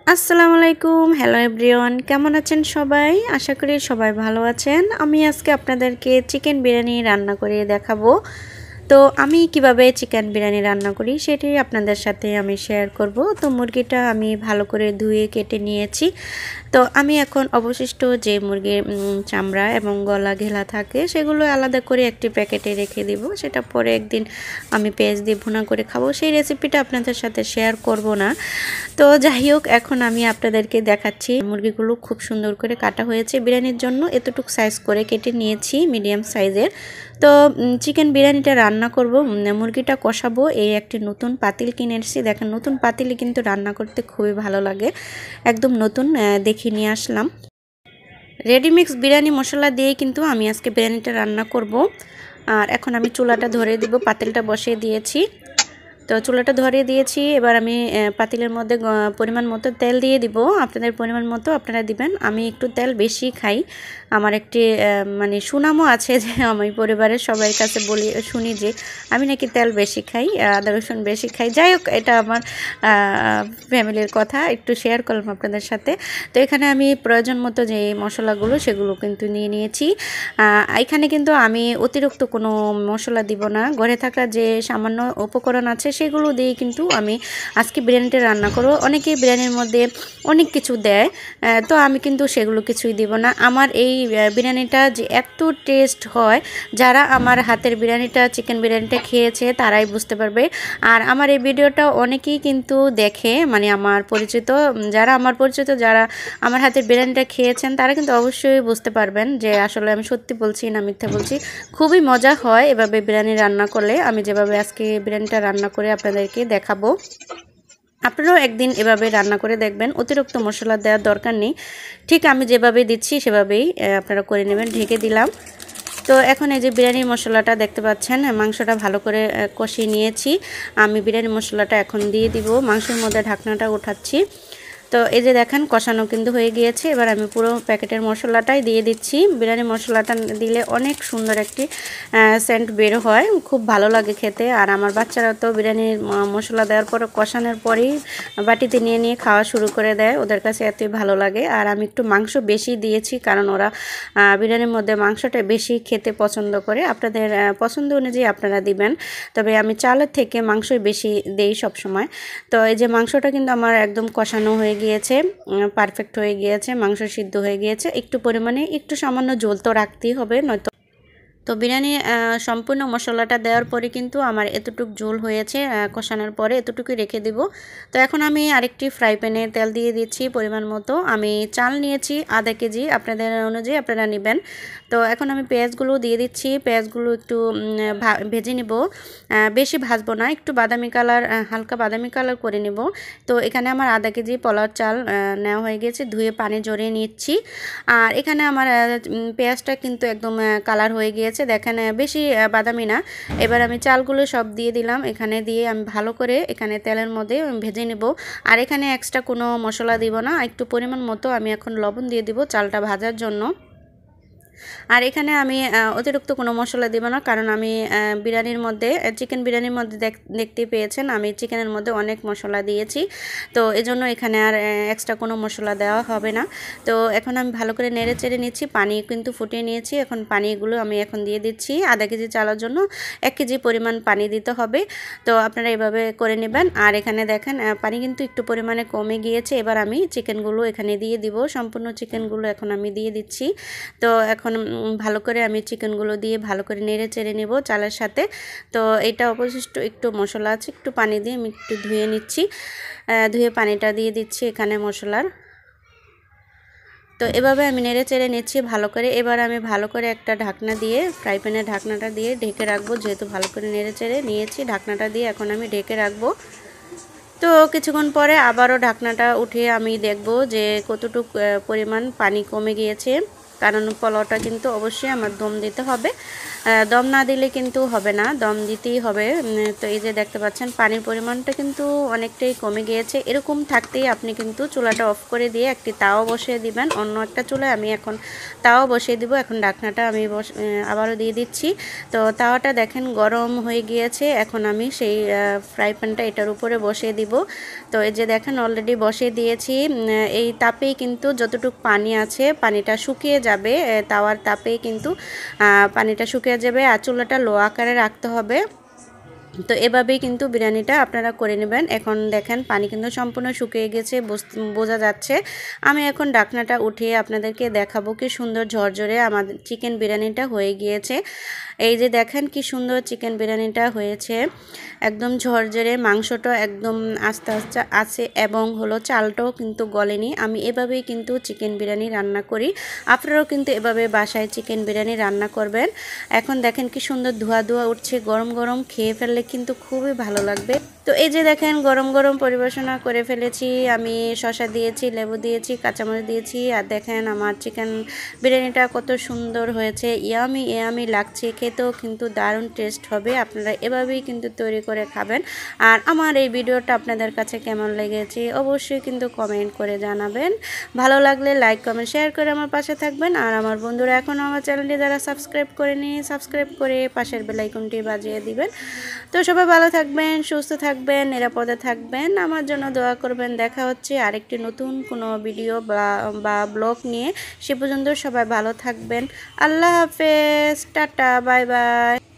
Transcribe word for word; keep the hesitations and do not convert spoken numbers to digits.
আসসালামু আলাইকুম hello everyone কেমন আছেন সবাই আশা করি সবাই ভালো আছেন আমি আজকে আপনাদেরকে চিকেন বিরিয়ানি রান্না করে দেখাবো তো আমি কিভাবে চিকেন বিরিয়ানি রান্না করি সেটি আপনাদের সাথে আমি শেয়ার করব তো মুরগিটা আমি ভালো করে ধুয়ে কেটে নিয়েছি তো আমি এখন অবশিষ্ট যে মুরগির চামড়া এবং গলা ঘেলা থাকে সেগুলো আলাদা করে একটি প্যাকেটে রেখে দিব সেটা পরে একদিন আমি পেঁয়াজ দিয়ে ভুনা করে খাবো সেই রেসিপিটা আপনাদের সাথে শেয়ার করব না তো যাই হোক এখন আমি আপনাদেরকে দেখাচ্ছি মুরগিগুলো খুব সুন্দর করে কাটা হয়েছে বিরিয়ানির জন্য এতটুকু সাইজ করে কেটে নিয়েছি মিডিয়াম সাইজের তো চিকেন বিরিয়ানিটা রান্না করব মুরগিটা কষাবো এই একটি নতুন পাতিল কিনে এসেছি দেখেন নতুন পাতিলে কিন্তু রান্না করতে খুবই ভালো লাগে একদম নতুন দেখে নিয়ে আসলাম রেডিমিক্স বিরিয়ানি মশলা দিয়ে কিন্তু আমি আজকে বিরিয়ানিটা রান্না করব আর এখন আমি চুলাটা ধরে দিব পাতিলটা বসিয়ে দিয়েছি তো চুলাটা ধরিয়ে দিয়েছি এবার আমি পাতিলের মধ্যে পরিমাণ মতো তেল দিয়ে দিব আপনাদের পরিমাণ মতো আপনারা দিবেন আমি একটু তেল বেশি খাই আমার একটি মানে সুনামও আছে যে আমি পরিবারের সবার কাছে বলি শুনি যে আমি নাকি তেল বেশি খাই আদা রসুন বেশি খাই যাই হোক এটা আমার ফ্যামিলির কথা একটু শেয়ার করলাম আপনাদের সাথে তো এখানে আমি প্রয়োজন মতো যে মশলাগুলো সেগুলো কিন্তু নিয়ে নিয়েছি এখানে কিন্তু আমি অতিরিক্ত কোনো মশলা দিব না ঘরে থাকা যে সামান্য উপকরণ আছে সেগুলো দিয়ে কিন্তু আমি আজকে বিরিয়ানিটা রান্না করব অনেকেই বিরিয়ানির মধ্যে অনেক কিছু দেয় তো আমি কিন্তু সেগুলো কিছুই দিব না আমার এই বিরিয়ানিটা যে এত টেস্ট হয় যারা আমার হাতের বিরিয়ানিটা চিকেন বিরিয়ানিটা খেয়েছে তারাই বুঝতে পারবে আর আমার এই ভিডিওটা অনেকেই কিন্তু দেখে মানে আমার পরিচিত যারা আমার পরিচিত যারা আমার হাতের বিরিয়ানিটা খেয়েছেন তারা কিন্তু অবশ্যই বুঝতে পারবেন যে আসলে আমি সত্যি বলছি না মিথ্যা বলছি খুবই মজা হয় এভাবে বিরিয়ানি রান্না করলে আমি যেভাবে আজকে বিরিয়ানিটা রান্না করে আপনাদেরকে দেখাবো আপনারাও একদিন এভাবে রান্না করে দেখবেন অতিরিক্ত মশলা দেওয়ার দরকার নেই ঠিক আমি যেভাবে দিচ্ছি সেভাবেই আপনারা করে নেবেন ঢেকে দিলাম তো এখন এই যে বিরিয়ানি মশলাটা দেখতে পাচ্ছেন মাংসটা ভালো করে কষিয়ে নিয়েছি আমি বিরিয়ানি মশলাটা এখন দিয়ে দিব মাংসের মধ্যে ঢাকনাটা উঠাচ্ছি তো এই যে দেখেন কষানো কিন্তু হয়ে গিয়েছে এবার আমি পুরো প্যাকেটের মশলাটাই দিয়ে দিচ্ছি বিরিয়ানি মশলাটা দিলে অনেক সুন্দর একটি সেন্ট বের হয় খুব ভালো লাগে খেতে আর আমার বাচ্চারা তো বিরিয়ানির মশলা দেওয়ার পর কষানোর পরেই বাটিতে নিয়ে নিয়ে খাওয়া শুরু করে দেয় ওদের কাছে এতই ভালো লাগে আর আমি একটু মাংস বেশি দিয়েছি কারণ ওরা বিরিয়ানির মধ্যে মাংসটা বেশি খেতে পছন্দ করে আপনাদের পছন্দ অনুযায়ী আপনারা দিবেন তবে আমি চালের থেকে মাংসই বেশি দেই সব সময় তো এই যে মাংসটা কিন্তু আমার একদম কষানো হয়ে গিয়েছে পারফেক্ট হয়ে গিয়েছে মাংস সিদ্ধ হয়ে গিয়েছে একটু পরিমাণে একটু সামান্য ঝোল তো রাখতেই হবে নয়তো তো বিরিয়ানি সম্পূর্ণ মশলাটা দেওয়ার পরে কিন্তু আমার এতটুকু ঝোল হয়েছে কষানোর পরে এতটুকুই রেখে দিব তো এখন আমি আরেকটি ফ্রাই প্যানে তেল দিয়ে দিচ্ছি পরিমাণ মতো আমি চাল নিয়েছি আধা কেজি আপনাদের অনুযায়ী আপনারা নেবেন তো এখন আমি পেঁয়াজগুলো দিয়ে দিচ্ছি পেঁয়াজগুলো একটু ভেজে নিব বেশি ভাজবো না একটু বাদামি কালার হালকা বাদামি কালার করে নেব তো এখানে আমার আধা কেজি পোলাওর চাল নেওয়া হয়ে গেছে ধুয়ে পানি ঝরিয়ে নিচ্ছি আর এখানে আমার পেঁয়াজটা কিন্তু একদম কালার হয়ে গিয়েছে দেখেন বেশি বাদামি না এবার আমি চালগুলো সব দিয়ে দিলাম এখানে দিয়ে আমি ভালো করে এখানে তেলের মধ্যে ভেজে নেব আর এখানে এক্সট্রা কোনো মশলা দিব না একটু পরিমাণ মতো আমি এখন লবণ দিয়ে দিব চালটা ভাজার জন্য আর এখানে আমি অতিরিক্ত কোনো মশলা দেব না কারণ আমি বিরিয়ানির মধ্যে চিকেন বিরিয়ানির মধ্যে দেখতে পেয়েছেন আমি চিকেনের মধ্যে অনেক মশলা দিয়েছি তো এজন্য এখানে আর এক্সট্রা কোনো মশলা দেওয়া হবে না তো এখন আমি ভালো করে নেড়ে চেড়ে নিচ্ছি পানি কিন্তু ফুটিয়ে নিয়েছি এখন পানিগুলো আমি এখন দিয়ে দিচ্ছি আধা কেজি চালের জন্য এক কেজি পরিমাণ পানি দিতে হবে তো আপনারা এভাবে করে নেবেন আর এখানে দেখেন পানি কিন্তু একটু পরিমাণে কমে গিয়েছে এবার আমি চিকেনগুলো এখানে দিয়ে দিব সম্পূর্ণ চিকেনগুলো এখন আমি দিয়ে দিচ্ছি তো এখন ভালো করে আমি চিকেনগুলো দিয়ে ভালো করে নেড়ে চেড়ে নেব চালের সাথে তো এটা অবশিষ্ট একটু মশলা আছে একটু পানি দিয়ে আমি একটু ধুয়ে নিচ্ছি ধুয়ে পানিটা দিয়ে দিচ্ছি এখানে মশলার তো এভাবে আমি নেড়ে চেড়ে নিচ্ছি ভালো করে এবার আমি ভালো করে একটা ঢাকনা দিয়ে ফ্রাই প্যানের ঢাকনাটা দিয়ে ঢেকে রাখবো যেহেতু ভালো করে নেড়ে চেড়ে নিয়েছি ঢাকনাটা দিয়ে এখন আমি ঢেকে রাখবো তো কিছুক্ষণ পরে আবারও ঢাকনাটা উঠিয়ে আমি দেখব যে কতটুকু পরিমাণ পানি কমে গিয়েছে কারণ পোলাওটা কিন্তু অবশ্যই আমার দম দিতে হবে দম না দিলে কিন্তু হবে না, দম দিতেই হবে। তো এই যে দেখতে পাচ্ছেন পানির পরিমাণটা কিন্তু অনেকটাই কমে গিয়েছে। এরকম থাকতেই আপনি কিন্তু চুলাটা অফ করে দিয়ে একটি তাওয়া বসিয়ে দিবেন। অন্য একটা চুলায় আমি এখন তাওয়া বসিয়ে দিব। এখন ঢাকনাটা আমি আবারও দিয়ে দিচ্ছি। তো তাওয়াটা দেখেন গরম হয়ে গিয়েছে। এখন আমি সেই ফ্রাই প্যানটা এটার উপরে বসিয়ে দিব। তো এই যে দেখেন অলরেডি বসিয়ে দিয়েছি। এই তাপেই কিন্তু যতটুকু পানি আছে পানিটা শুকিয়ে যাবে, তাওয়ার তাপেই কিন্তু পানিটা শুকিয়ে যাবে। আর চুলাটা লো আকারে রাখতে হবে। তো এভাবেই কিন্তু বিরিয়ানিটা আপনারা করে নেবেন। এখন দেখেন পানি কিন্তু সম্পূর্ণ শুকিয়ে গেছে, বোঝা যাচ্ছে। আমি এখন ঢাকনাটা উঠিয়ে আপনাদেরকে দেখাবো কি সুন্দর ঝরঝরে আমাদের চিকেন বিরিয়ানিটা হয়ে গিয়েছে। এই যে দেখেন কি সুন্দর চিকেন বিরিয়ানিটা হয়েছে, একদম ঝরঝরে, মাংসটা একদম আস্তে আস্তে আছে এবং হলো চালটাও কিন্তু গলেনি। আমি এভাবেই কিন্তু চিকেন বিরিয়ানি রান্না করি, আপনারাও কিন্তু এভাবে বাসায় চিকেন বিরিয়ানি রান্না করবেন। এখন দেখেন কি সুন্দর ধোয়া ধোয়া উঠছে, গরম গরম খেয়ে ফেললে কিন্তু খুবই ভালো লাগবে। তো এই যে দেখেন গরম গরম পরিবেশনা করে ফেলেছি আমি, শসা দিয়েছি, লেবু দিয়েছি, কাঁচামরিচ দিয়েছি। আর দেখেন আমার চিকেন বিরিয়ানিটা কত সুন্দর হয়েছে, ইয়ামি ইয়ামি লাগছে, খেতেও কিন্তু দারুণ টেস্ট হবে। আপনারা এভাবেই কিন্তু তৈরি করে খাবেন। আর আমার এই ভিডিওটা আপনাদের কাছে কেমন লেগেছে অবশ্যই কিন্তু কমেন্ট করে জানাবেন। ভালো লাগলে লাইক কমেন্ট শেয়ার করে আমার পাশে থাকবেন। আর আমার বন্ধুরা এখনও আমার চ্যানেলটি যারা সাবস্ক্রাইব করেনি সাবস্ক্রাইব করে পাশের বেল আইকনটি বাজিয়ে দিবেন। তো সবাই ভালো থাকবেন, সুস্থ থাকবেন, নিরাপদে থাকবেন, আমার জন্য দোয়া করবেন। দেখা হচ্ছে আরেকটি নতুন কোনো ভিডিও বা ব্লগ নিয়ে। সে পর্যন্ত সবাই ভালো থাকবেন। আল্লাহ হাফেজ, টাটা, বাই বাই।